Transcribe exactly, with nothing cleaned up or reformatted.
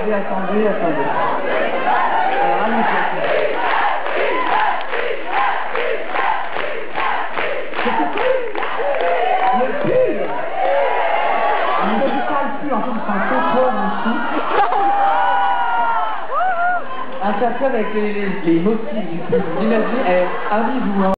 attendez, attendez, attendez. Alors, allez-y. Le pull. Mais c'est pas le pull, en fait, c'est un contrôle aussi. Un tatouage avec les, les, les motifs du pull. Imaginez, eh, amusez-vous, hein.